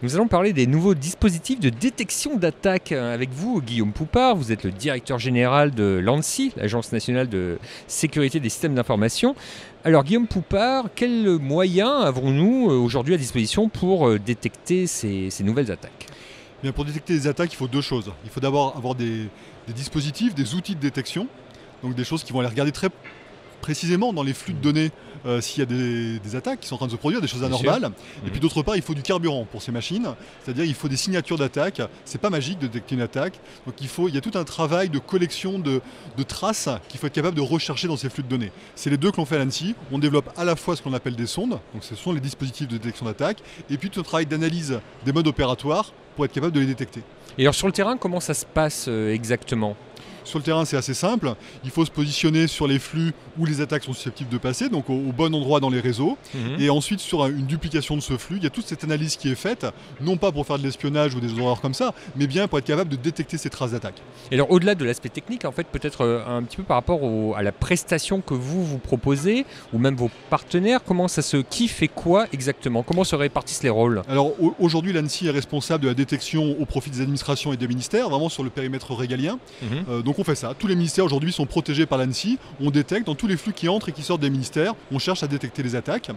Nous allons parler des nouveaux dispositifs de détection d'attaque avec vous, Guillaume Poupart. Vous êtes le directeur général de l'ANSSI, l'Agence nationale de sécurité des systèmes d'information. Alors Guillaume Poupart, quels moyens avons-nous aujourd'hui à disposition pour détecter ces nouvelles attaques ? Bien, pour détecter les attaques, il faut deux choses. Il faut d'abord avoir des dispositifs, des outils de détection, donc des choses qui vont aller regarder très précisément dans les flux de données s'il y a des attaques qui sont en train de se produire, des choses anormales. Et puis d'autre part, il faut du carburant pour ces machines, c'est-à-dire il faut des signatures d'attaque. C'est pas magique de détecter une attaque, donc il y a tout un travail de collection de traces qu'il faut être capable de rechercher dans ces flux de données. C'est les deux que l'on fait à l'ANSSI. On développe à la fois ce qu'on appelle des sondes, donc ce sont les dispositifs de détection d'attaque, et puis tout un travail d'analyse des modes opératoires pour être capable de les détecter. Et alors sur le terrain, comment ça se passe exactement ? Sur le terrain, c'est assez simple. Il faut se positionner sur les flux où les attaques sont susceptibles de passer, donc au bon endroit dans les réseaux. Et ensuite, sur une duplication de ce flux, il y a toute cette analyse qui est faite, non pas pour faire de l'espionnage ou des horreurs comme ça, mais bien pour être capable de détecter ces traces d'attaque. Et alors, au-delà de l'aspect technique, en fait, peut-être un petit peu par rapport à la prestation que vous proposez, ou même vos partenaires, qui fait quoi exactement ? Comment se répartissent les rôles ? Alors aujourd'hui, l'ANSSI est responsable de la détection au profit des administrations et des ministères, vraiment sur le périmètre régalien. Donc on fait ça. Tous les ministères aujourd'hui sont protégés par l'ANSSI. On détecte dans tous les flux qui entrent et qui sortent des ministères. On cherche à détecter les attaques.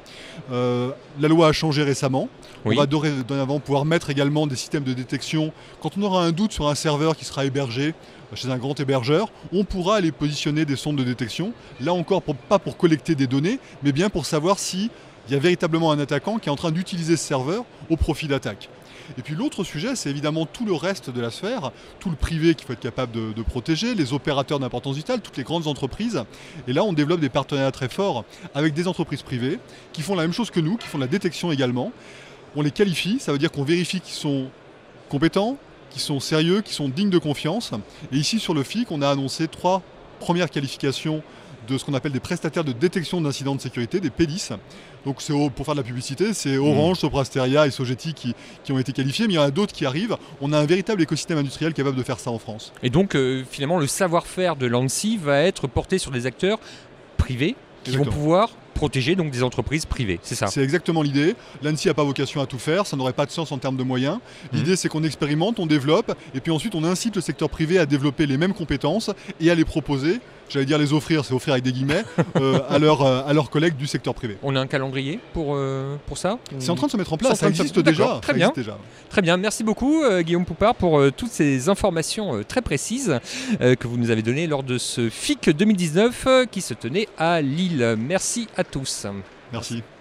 La loi a changé récemment. Oui. On va dorénavant pouvoir mettre également des systèmes de détection. Quand on aura un doute sur un serveur qui sera hébergé chez un grand hébergeur, on pourra aller positionner des sondes de détection. Là encore, pas pour collecter des données, mais bien pour savoir s'il y a véritablement un attaquant qui est en train d'utiliser ce serveur au profit d'attaque. Et puis l'autre sujet, c'est évidemment tout le reste de la sphère, tout le privé qu'il faut être capable de protéger, les opérateurs d'importance vitale, toutes les grandes entreprises. Et là, on développe des partenariats très forts avec des entreprises privées qui font la même chose que nous, qui font de la détection également. On les qualifie, ça veut dire qu'on vérifie qu'ils sont compétents, qu'ils sont sérieux, qu'ils sont dignes de confiance. Et ici, sur le FIC, on a annoncé 3 premières qualifications de ce qu'on appelle des prestataires de détection d'incidents de sécurité, des PEDIS. Donc c'est pour faire de la publicité, c'est Orange, Sopra Steria et Sogeti qui ont été qualifiés, mais il y en a d'autres qui arrivent. On a un véritable écosystème industriel capable de faire ça en France. Et donc finalement le savoir-faire de l'ANSSI va être porté sur des acteurs privés qui vont pouvoir protéger donc des entreprises privées, c'est ça ? C'est exactement l'idée. L'ANSSI n'a pas vocation à tout faire, ça n'aurait pas de sens en termes de moyens. L'idée c'est qu'on expérimente, on développe, et puis ensuite on incite le secteur privé à développer les mêmes compétences et à les proposer, j'allais dire les offrir, c'est offrir avec des guillemets, à leurs collègues du secteur privé. On a un calendrier pour ça ? C'est en train de se mettre en place, ça existe déjà. Très bien. Très bien, merci beaucoup Guillaume Poupart pour toutes ces informations très précises que vous nous avez données lors de ce FIC 2019 qui se tenait à Lille. Merci à tous. Merci.